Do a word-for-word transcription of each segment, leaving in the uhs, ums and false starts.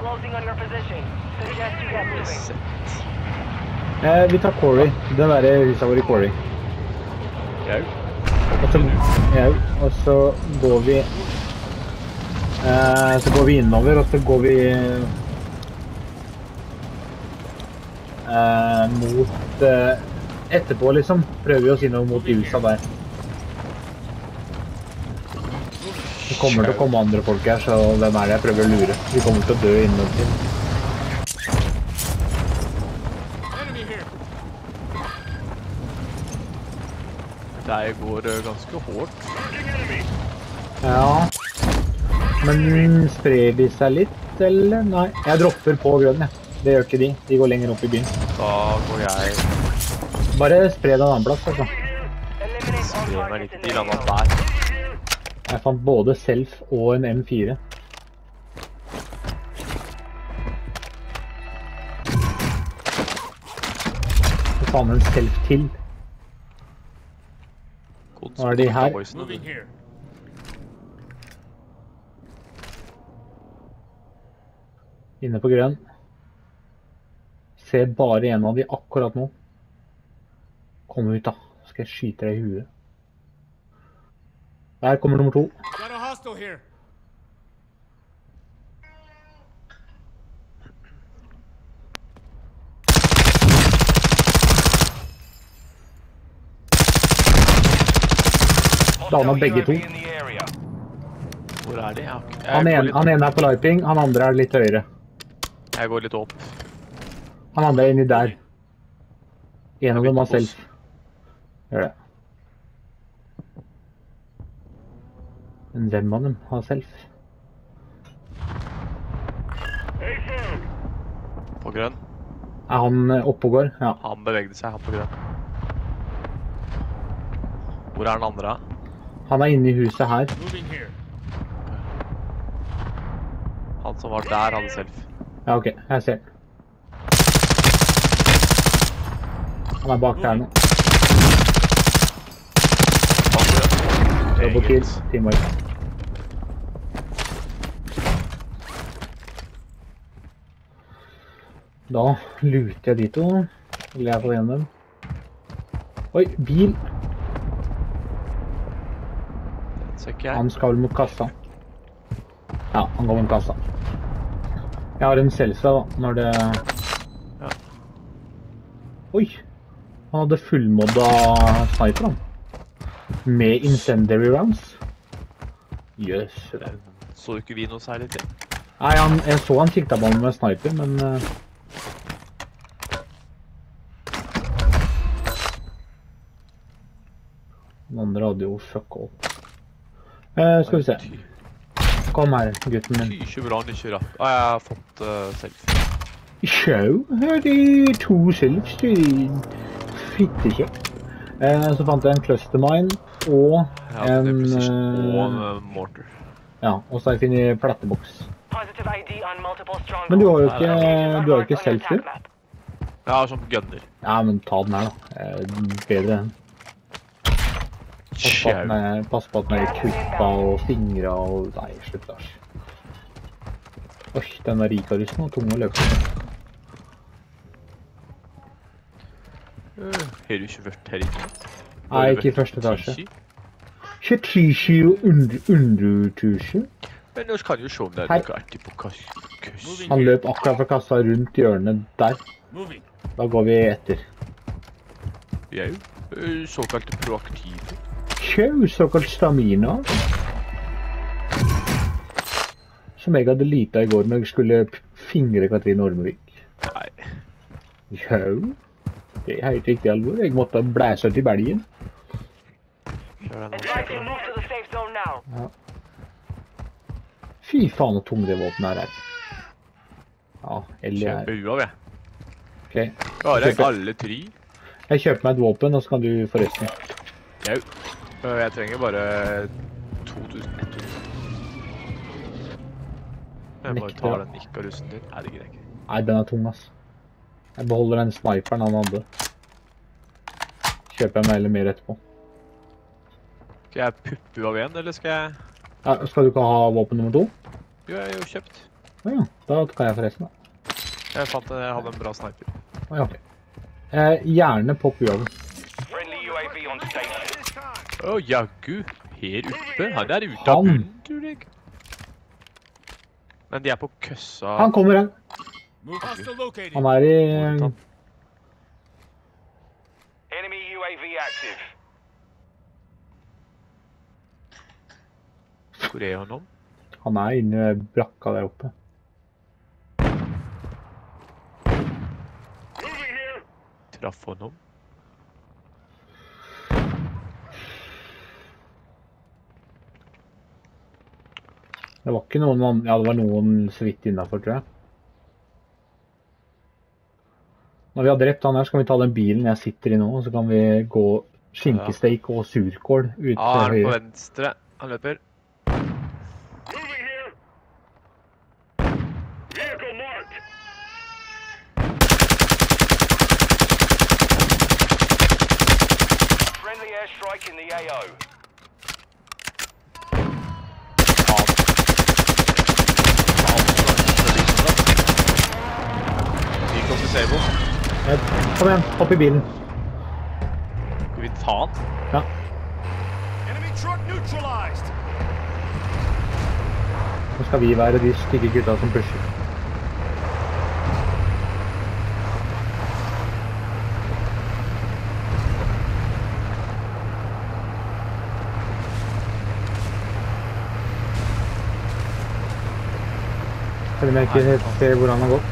Eh, vi tar Quarry. Det der huset vår i Quarry. Jau. Og så, ja, og så går vi... Eh, så går vi innover, og så går vi... Eh, mot... Eh, etterpå, liksom. Prøver vi oss innover mot huset der. Det kommer til å komme andre folk her, så hvem er det jeg prøver å lure? Vi kommer til å dø innover. Det går ganske hårdt. Ja. Men sprer de seg litt, eller? Nei. Jeg dropper på grønn, jeg. Det gjør ikke de. De går lenger opp i byen. Da går jeg... Bare spre deg en annen plass, altså. Sprer meg litt i landet der. Jeg fant både Self og en M fire. Så faen en Self til. Hva er de her? Inne på grønn. Ser bare en av de akkurat nå. Kom ut da. Skal jeg skyte deg i huet. Der kommer nummer to. Dana begge to. Hvor er de? Jeg han, en, han ene er på lightping, han andre er litt høyere. Jeg går litt opp. Han andre er inni der. En av dem har Self. Gjør det. Men hvem av dem har Self? På grønn. Er han oppe og går? Ja. Han bevegde seg, han på grønn. Hvor er den andre? Han er inne i huset her. Han som var der hadde Self. Ja, ok. Jeg ser. Han er bak der nå. Double kill. Teamwork. Da luter jeg de to. Eller jeg får igjen dem. Oi, bil! Han skal vel mot kassa. Ja, han går mot kassa. Jeg har en Selsa da, når det... Ja. Oi! Han hadde fullmodda sniper han. Med incendiary rounds. Jøss. Yes. Så ikke vi noe særlig til? Nei, han, jeg så han sikta på meg med sniper, men... Uh... Den andre hadde jo fuck all. Uh, skal vi se. Kom her, gutten min. Ikke bra han ikke rapp. Ah, jeg har fått uh, Self. Så, her er det to Selfs. Fittekjekt. Uh, så fant jeg en cluster mine og ja, en... Uh, og uh, mortar. Ja, og så har jeg finnet platteboks. Men du har jo ikke, du har jo ikke Self, du? Jeg har sånn gunner. Ja, men ta den her da. Uh, bedre enn. Pass på at den er, pass på at den er klippa og fingre og... Nei, slutt Lars. Oi, den er Rikarusen og tung å løpe. Har du ikke vært her inne? Nei, ikke i første etasje. tjuetre og underetasje. Men nå kan du se om det er noe artig på kassa. Han løp akkurat fra kassa rundt hjørnet der. Da går vi etter. Vi er jo såkalt proaktive. Kjø, såkalt stamina. Som jeg hadde lita i går når jeg skulle fingre Katrine Ormevik. Nei. Kjø. Det er helt riktig alvor. Jeg måtte blæse ut i belgen. Ja. Fy faen, hvor tung det våpenet her er. Ja, eller her. Kjøper uav, jeg. Ok. Bare alle tre. Jeg kjøper meg et våpen, og så kan du få resten. Jau. Jeg trenger bare to tusen ett hundre. Jeg bare tar den Ikarusen din. Nei, det greier ikke. Nei, den er tung, ass. Jeg beholder den sniperen han hadde. Kjøper jeg meg eller mer etterpå. Skal jeg puppe av en, eller skal jeg... Ja, skal du ikke ha våpen nummer to? Jo, jeg har jo kjøpt. Åja, da tar jeg forresten da. Jeg fant at jeg hadde en bra sniper. Åja, ok. Eh, gjerne popp uover. Å, oh, jaggu. Her oppe. Han er ute av Han. bunnen, tror jeg. Men de er på køssa. Han kommer her. Han er i... Enemy U A V active. Hvor er han nå? Han er inne i brakka der oppe. Traff han nå? Det var ikke noen, an- ja det var noen så vidt innenfor, tror jeg. Når vi har drept han her, så kan vi ta den bilen jeg sitter i nå, og så kan vi gå skinkesteik og surkål ut til Ja, han er på høyre. venstre. Han løper. Friendly airstrike in the A O. Recon disable. Eh, Kom igjen, hopp i bilen. Skal vi ta han? Ja. Enemy truck neutralized. Nå skal vi være de stygge gutta som pusher. Selv om jeg ikke helt ser hvor han har gått.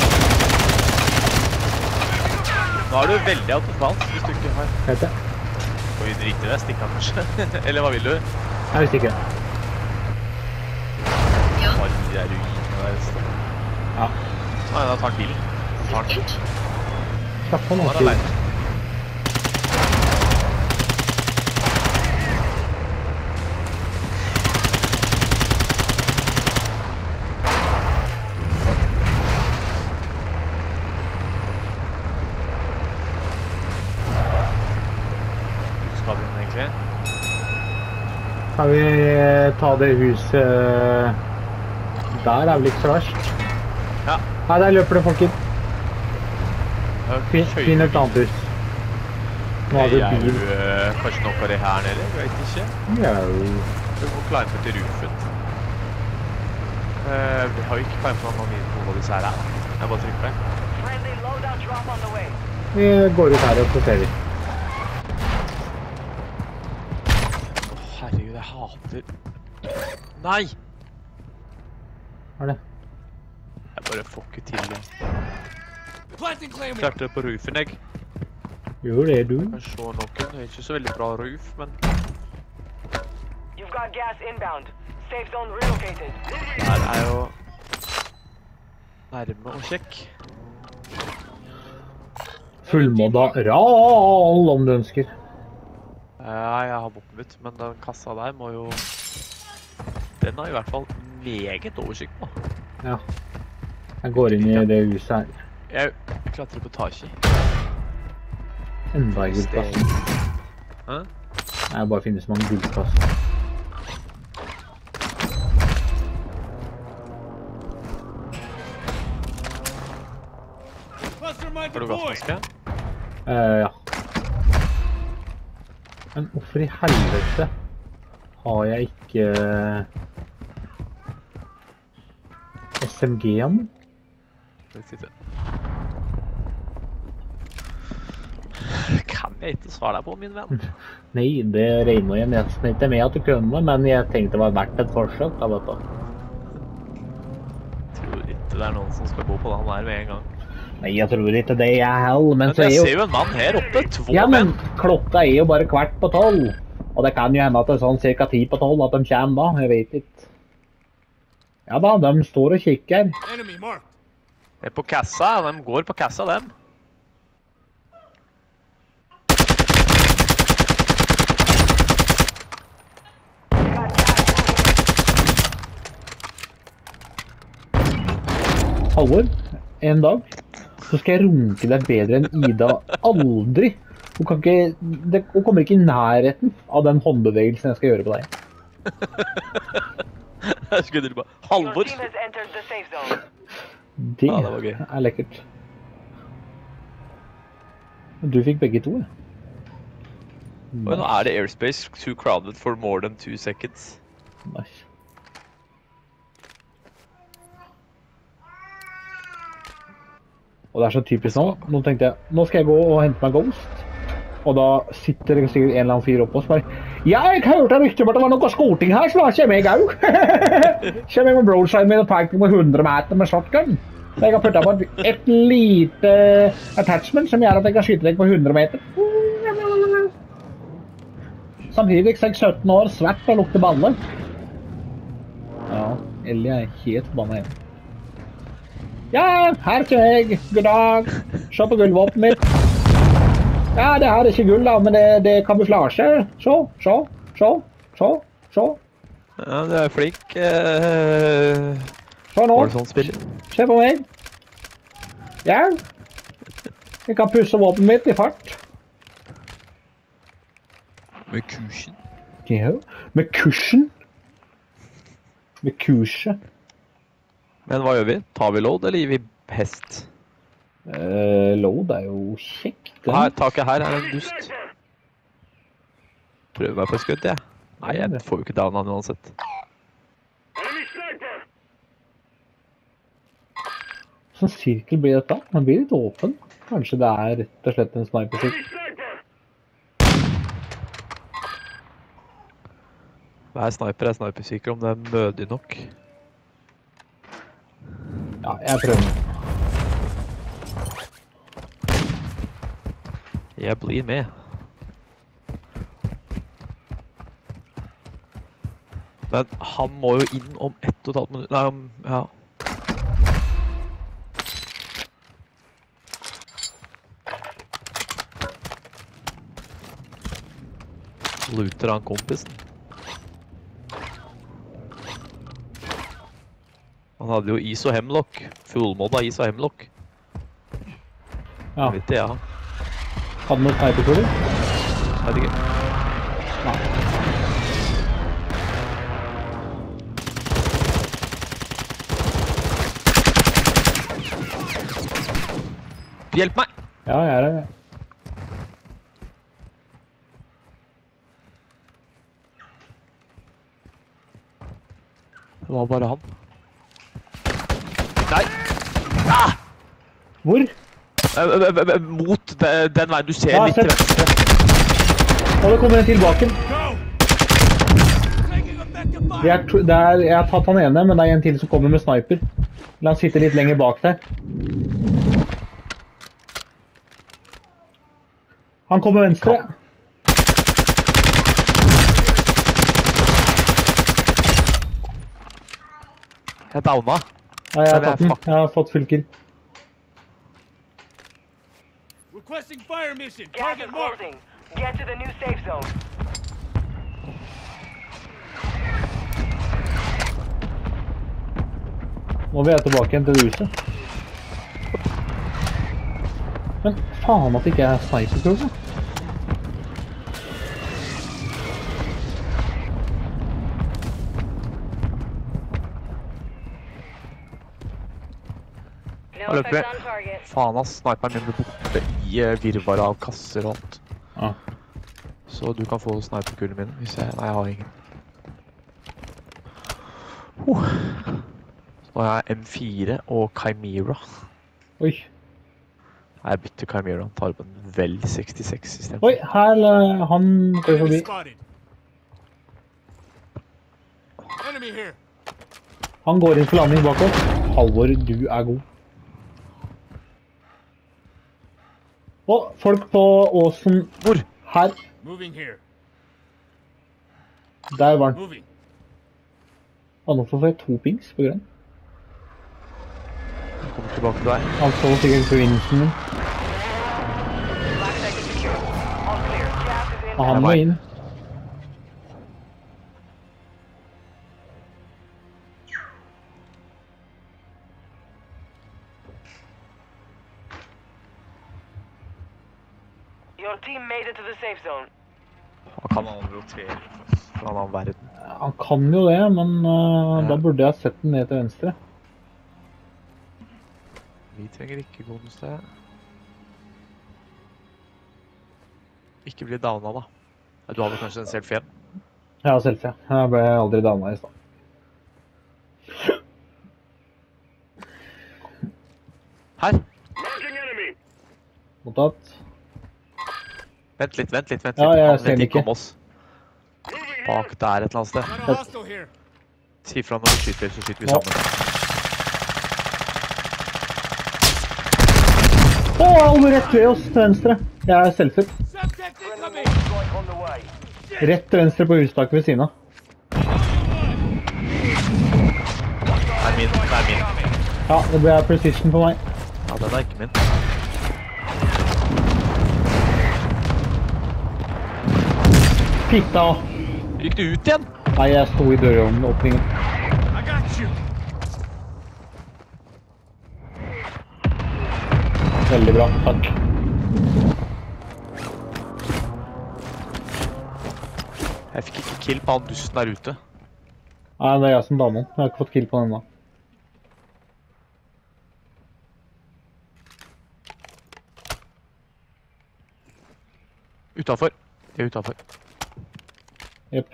Nå er du veldig autofalt, hvis du ikke har... Vet jeg. Skal vi drite i det? Stikke han kanskje? Eller hva vil du? Jeg visste ikke. Bare de der ruinene der. Så. Ja. Nei, da tar han bilen. Tar han. Slapp på Han noe er til. alene. Skal vi den egentlig? Skal vi eh, ta det huset der er vel ikke så verst. Ja. Nei, der løper det folk inn. Finn, Kjører finn et bil. annet hus. Nå har vi Er bil. du øh, kanskje noe av det her nede? Jeg vet ikke. Jau. Du må climbe til rufen. Uh, vi har jo ikke climbe på noen av hva disse her er. Jeg bare trykker på det. Friendly loadout drop on the way. Vi går ut her og så ser vi. Åh, herregud, jeg hater... Nei! Hva er det? Jeg bare får ikke til det. Klarte det på rufen, jeg. Gjør det, du. Jeg så noen. Det er ikke så veldig bra roof, men... You've got gas inbound. Safe zone relocated. Her er jo... Nærme og kjekk. Fullmodda ral, om du ønsker. Ja, jeg har våpen mitt, men den kassa der må jo... Den har i hvert fall meget oversikt på. Ja. Jeg går inn i det huset her. Jeg klatrer på taket. Enda en gullkasse. Hæ? Nei, jeg bare finner så mange gullkasser. Har du gassmaske? Eh, ja. Men hvorfor i helvete har jeg ikke S M G-en? Litt sitte. Kan jeg ikke svare deg på, min venn? Nei, det regner jeg nesten ikke med at du kunne, men jeg tenkte det var verdt et forsøk, da, vet du. Tror ikke det er noen som skal bo på den der med en gang. Nei, jeg tror ikke det jeg heller, men Men så er jeg jo... ser jo en mann her oppe, to Ja, men menn. klokka er jo bare kvart på tolv. Og det kan jo hende at det er sånn cirka ti på tolv at de kommer da, jeg vet ikke. Ja da, de står og kikker. De er på kassa, de går på kassa, dem. Halvor, en dag, så skal jeg runke deg bedre enn Ida aldri. Hun, kan ikke, det, hun kommer ikke i nærheten av den håndbevegelsen jeg skal gjøre på deg. Jeg skulle til bare, Your Halvor! team has entered the safe zone. Det Ja, det var gøy. er lekkert. Du fikk begge to, ja. Og nå er det airspace too crowded for more than two seconds. Nice. Og det er så typisk nå. Nå tenkte jeg, nå skal jeg gå og hente meg Ghost. Og da sitter det sikkert en eller annen fyr oppe og spør ja, jeg hørte rykter om at det var noe skoting her, så da kommer jeg òg. Kommer jeg med broadside min og tar på hundre meter med shotgun. Så jeg har puttet på et, et lite attachment som gjør at jeg kan skyte deg på hundre meter. Samtidig er jeg sytten år, svett og lukter balle. Ja, Ellie er helt forbannet igjen. Ja, her kommer jeg. God dag. Se på gullvåpen mitt. Ja, det her er ikke gull da, men det, det er kamuflasje. Se, se, se, se, se. Ja, du er flink. Uh... Se nå. Var det sånn spill? Se på meg. Ja. Jeg kan pusse våpen mitt i fart. Med kursen? Ja, med kursen. Med kurset. Men hva gjør vi? Tar vi load, eller gir vi hest? Uh, load er jo kjekt. Her, taket her er en dust. Prøver meg på skudd, jeg. Nei, jeg får jo ikke down han uansett. Sånn sirkel blir dette. Man blir litt åpen. Kanskje det er rett og slett en sniper-sirkel. Hver sniper er sniper-sikker om det er mødig nok. Ja, jeg prøver. Jeg blir med. Men han må jo inn om ett og et halvt minutt. Nei, om, ja. Looter han kompisen. Han hadde jo is og hemlock. Fullmodda is og hemlock. Ja. Vet det, ja. Hadde noen sniperkuler? Vet ikke. Nei. Hjelp meg! Ja, jeg er det. Det var bare han. Nei! Ah! Hvor? Mot den veien du ser Ja, litt til sett. venstre. Og det kommer en til baken. Det er, to- det er, jeg har tatt han ene, men det er en til som kommer med sniper. La han sitte litt lenger bak der. Han kommer venstre. Jeg downa. Ja, jeg har Nei, tatt det er den. Jeg har fått full kill. Requesting fire mission. Gas Target is marked. closing. Get to the new safe zone. Nå vil jeg tilbake igjen til det huset. Men faen at det ikke er sniperkule. Har løpt ved. Faen ass, sniperen min ble borte i eh, virvaret av kasser og alt. Ja. Så du kan få sniperkulen min hvis jeg... Nei, jeg har ingen. Uh. Så nå har jeg M fire og Chimera. Oi. Jeg bytter Chimera, tar på en vel sekstiseks i stedet. Oi, her eh, han går Enemy forbi. spotted. Enemy here. Han går inn for landing bak oss. Halvor, du er god. Og folk på åsen. Hvor? Her. Moving here. Der var han. Moving. Og nå får jeg to pings på grunn. Jeg kommer tilbake til deg. Han så sikkert forbindelsen min. Black sector secure. All clear. Gas is Og in. han må inn. Your team made it to the safe zone. Han kan han rotere fra en annen verden. Han kan jo det, men uh, Ja. da burde jeg sett den ned til venstre. Vi trenger ikke gå noe sted. Ikke bli downa da. Du hadde kanskje en selfie igjen? Ja, selfie. Jeg ble aldri dama i stedet. Her! Mottatt. Vent litt, vent litt, vent litt. Ja, jeg Han ser den vet ikke ikke. om oss. Bak der et eller annet sted. Got a hostile here. Si fra når vi skyter, så skyter vi Ja. sammen. Å, alle rett ved oss til venstre. Jeg er selfie. Subtext Friendly incoming. mortar strike on the way. Rett til venstre på hustaket ved siden av. Det er min, det er min. Ja, det ble precision på meg. Ja, den er ikke min. Fitta. Gikk du ut igjen? Nei, jeg sto i døråpningen. I got you. Veldig bra, takk. Jeg fikk ikke kill på han dusten der ute. Nei, det er jeg som damen. Jeg har ikke fått kill på den ennå. Utenfor. De er utenfor. Jepp.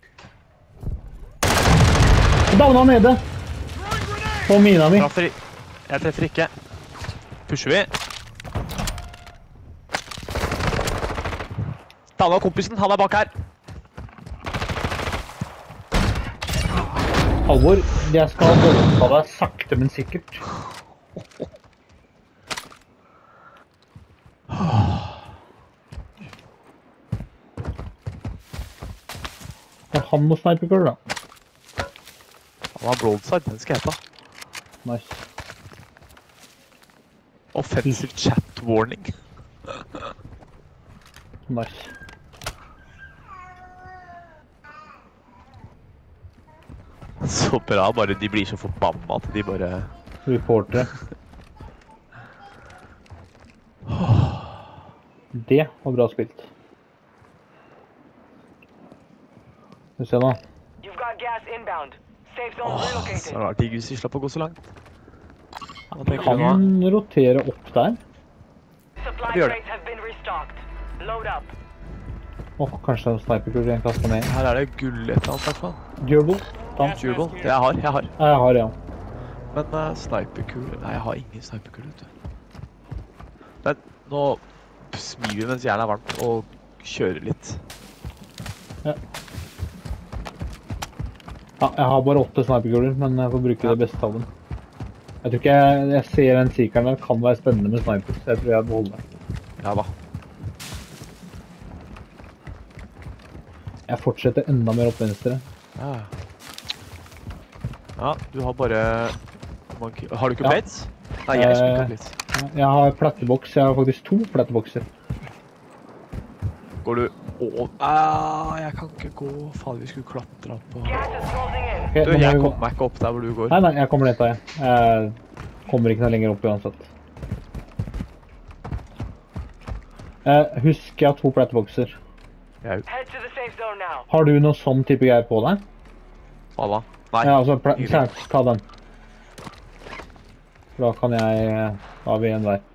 Downa nede! På mina mi. Treffer i- Jeg treffer ikke. Pusher vi. Downa kompisen, han er bak her. Halvor, jeg skal voldta deg sakte, men sikkert. Jeg har noe sniperkull, da. Han har broadside, den skal jeg ta. Nice. Offensive chat warning. Nice. Så bra, bare de blir så forbanna at de bare... Reportere. Det var bra spilt. Skal vi se da. You've got gas inbound. Safe zone Åh, så relocated. rart de hvis vi slapp å gå så langt. Hva tenker du nå? Kan rotere opp der. Supply Vi gjør det. crates have been restocked. Load up. Åh, kanskje det er sniperkull jeg kaster ned. Her er det gull et eller annet, i hvert fall. Durable. Ta. Durable. Det jeg har, jeg har. Ja, jeg har det, ja. Men uh, sniperkule... Nei, jeg har ingen sniperkule, vet du. Men nå smir vi mens jernet er varmt og kjører litt. Ja. Ja, jeg har bare åtte sniperkuller, men jeg får bruke Ja. det beste av dem. Jeg tror ikke jeg, jeg ser en sikeren der kan være spennende med sniper, så jeg tror jeg beholder det. Ja da. Jeg fortsetter enda mer opp venstre. Ja. Ja, du har bare... Har du ikke Ja. plates? Nei, jeg skulle ikke ha Eh, plates. Jeg har platteboks, jeg har faktisk to plattebokser. Går du... Åh, ah, jeg kan ikke gå. Faen, vi skulle klatre opp på... Gas is closing in. Ok, Du, nå må jeg vi gå- kommer meg ikke opp der hvor du går. Nei, nei, jeg kommer ned da, jeg. Jeg kommer ikke noe lenger opp uansett. Eh, husk, jeg har to plattebokser. Jeg... Head to the safe zone now. Har du noe sånn type greier på deg? Hva da? Nei. Ja, altså, pla- ingenting. Kjært, ta den. Da kan jeg... Da har vi en der.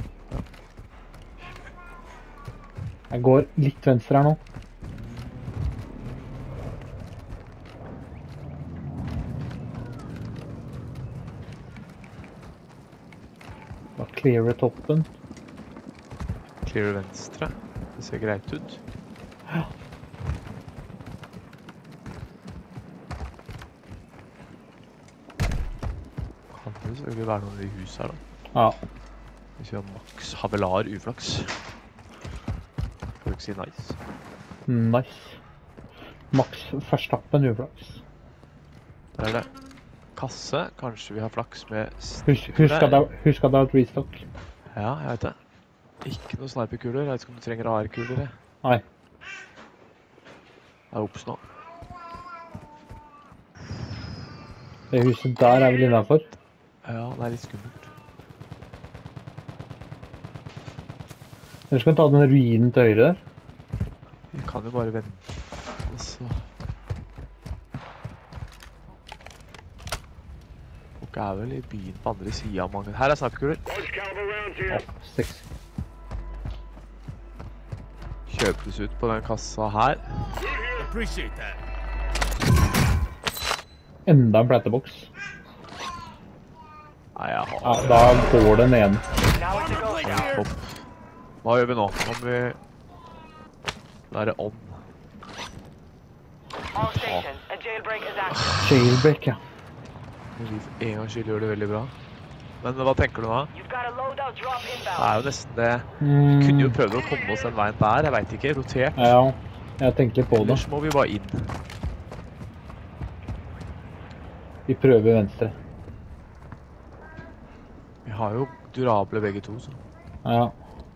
Jeg går litt venstre her nå. Da clearer toppen. Clear venstre. Det ser greit ut. Kan det selvfølgelig være noen i huset her da. Ja, Hvis vi har maks havelar uflaks. Får du ikke si nice. nice. Max Verstappen uflaks. Der er det. Kasse. Kanskje vi har flaks med Husk, husk, at det, er- husk at det er et restock. Ja, jeg vet det. Ikke noen sniperkuler. Jeg vet ikke om du trenger A R-kuler. jeg. Nei. Det er opps nå. Det huset der er vel innenfor. Ja, det er litt skummelt. Eller skal vi ta den ruinen til høyre der? Vi kan jo bare vente. Så... Folk er vel i byen på andre siden av mange. Her er sniperkuler. Å, seks. Kjøpes ut på den kassa her. Appreciate that. Enda en plateboks. Nei, jeg Ja, har... da går den ene. Now it's a ghost town. Topp. Hva gjør vi nå? Nå må vi... Da er det on. All stations, a jailbreak is active. Jailbreak, ja. Men vi for en gang skyld gjør det veldig bra. Men hva tenker du nå? You've got a loadout drop Det inbound. er jo nesten det. Vi Mm, kunne jo prøvd å komme oss den veien der, jeg vet ikke, rotert. ja, jeg tenker på det. Ellers må vi bare inn. Vi prøver venstre. Vi har jo durable begge to, så. Ja.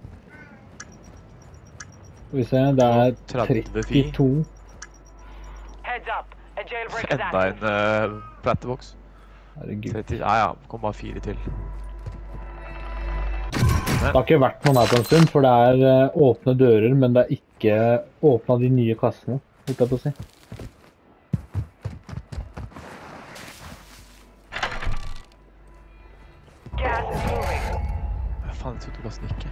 Skal vi se, det er tretti fi. trettito. Heads up, a jailbreak is Enda active. en uh, platteboks. Herregud. tretti, ja ja, kom bare fire til. Det har ikke vært noen her på en stund, for det er eh, åpne dører, men det er ikke åpnet de nye kassene, holdt jeg på å si. Gas is moving. Hva faen, jeg trodde kassen ikke.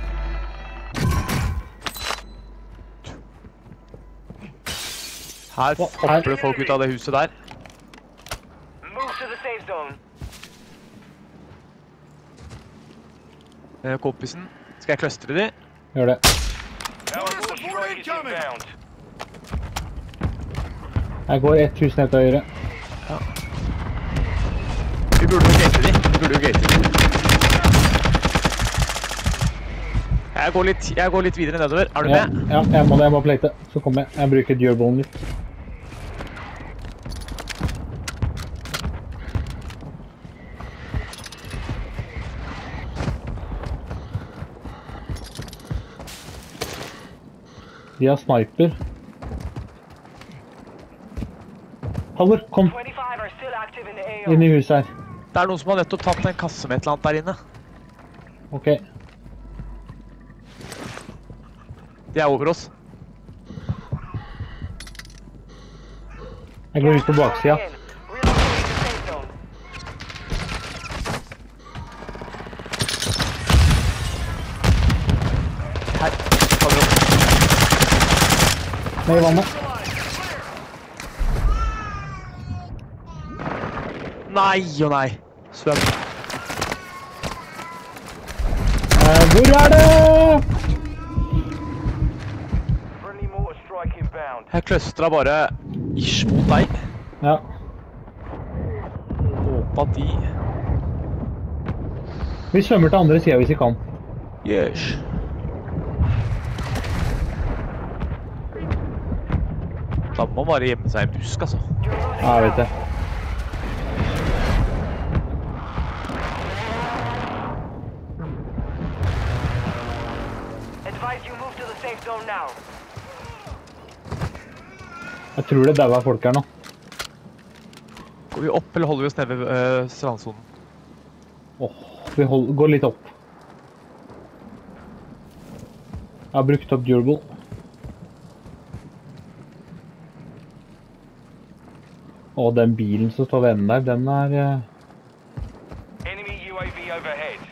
Her Hva? hopper det folk ut av det huset der. Move to the safe zone. Eh, Kompisen, skal jeg clustre de? Gjør det. Valuable strike is inbound. Jeg går ett hus ned til høyre. Vi burde jo gate de. Vi burde jo gate de. Jeg går litt, jeg går litt videre nedover. Er du Ja, med? ja, jeg må det, jeg må plate. Så kommer jeg. Jeg bruker durebone litt. De har sniper. Halvor, kom twenty-five are still active in the A O. inn i huset her. Det er noen som har nettopp tatt en kasse med et eller annet der inne. Ok. De er over oss. Jeg går ut på baksida. In. Relocating to safe zone. Her. Ta det opp. Ned i vannet. Nei og nei. Svøm. Eh, hvor er det? Friendly mortar strike inbound. Jeg clustret bare ish mot deg. Ja. Håper at de... Vi svømmer til andre siden hvis vi kan. Yes. Da må man bare gjemme seg i en busk, altså. You're losing Ja, jeg vet ground. det. Advise you move to the safe zone now. Jeg tror det der var folk her nå. Går vi opp, eller holder vi oss nede ved øh, strandsonen? Åh, vi hold, går litt opp. Jeg har brukt opp durable. Åh, den bilen som står ved enden der, den er... eh, Enemy U A V overhead.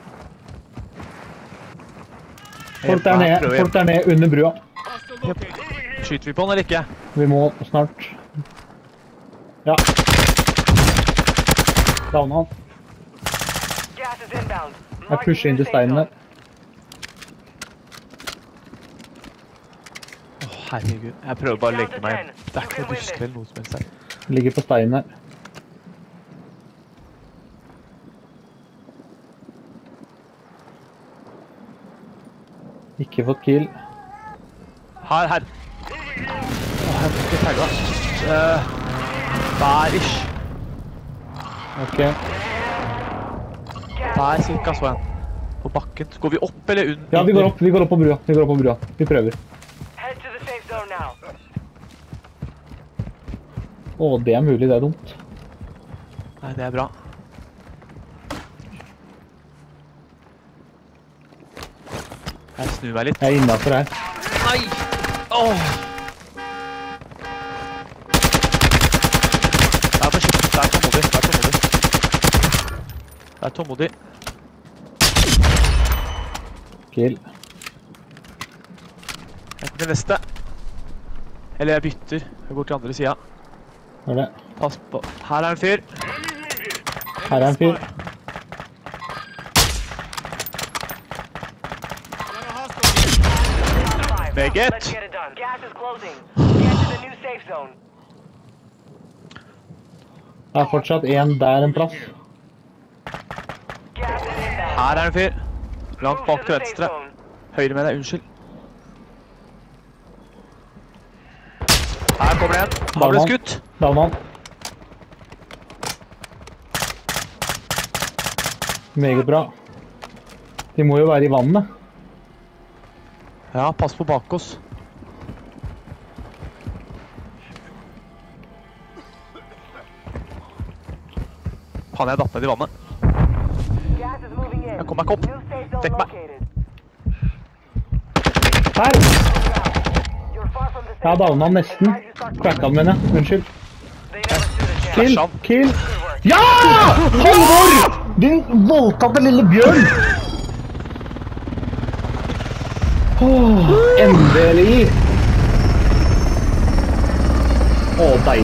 Folk der nede, folk der nede under brua. Hostile located. Skyter vi på den, eller ikke? Vi må snart. Ja. Downa han. Gas is inbound. Jeg pusher inn til steinen der. Åh, herregud. Jeg prøver bare å legge meg. Det er ikke noe busk eller noe som helst her. Ligger på steinen her. Ikke fått kill. Her, her. Åh, jeg får ikke tagga. Uh, der ish. Ok. Der cirka så jeg. På bakken. Går vi opp eller under? Ja, vi går opp, vi går opp på brua. Vi går opp på brua. Vi prøver. Head to the safe zone now. Åh, det er mulig, det er dumt. Nei, det er bra. Jeg snur meg litt. Jeg er innenfor her. Nei! Åh! Der på kjøkken, der kommer vi, der kommer vi. er tålmodig. Kill. Jeg går til neste. Eller jeg bytter. Jeg går til andre siden. Hør det. Pass på. Her er en fyr. Her er en fyr. Got a hostile. Five. Make it. Let's get it done. Gas is closing. Get to the new safe zone. Det er fortsatt en der en plass. Gas is inbound. Her er en fyr. Langt Move bak to til the safe venstre. zone. Høyre med deg, unnskyld. Her kommer det en. Han ble Down. skutt. Down han. Meget bra. De må jo være i vannet. Ja, pass på bak oss. Han er datt ned i vannet. Gas is moving in. Jeg kommer meg opp. New safe zone Dekk meg. located. Her! You're far from the safe Jeg har downet han zone. nesten. Advise you start Cracka han, mener jeg. Unnskyld. They never stood a chance. Kill! Flasha han. Kill! Good work. Ja! Halvor! Din voldtatte lille bjørn! Åh, endelig! Åh, deilig.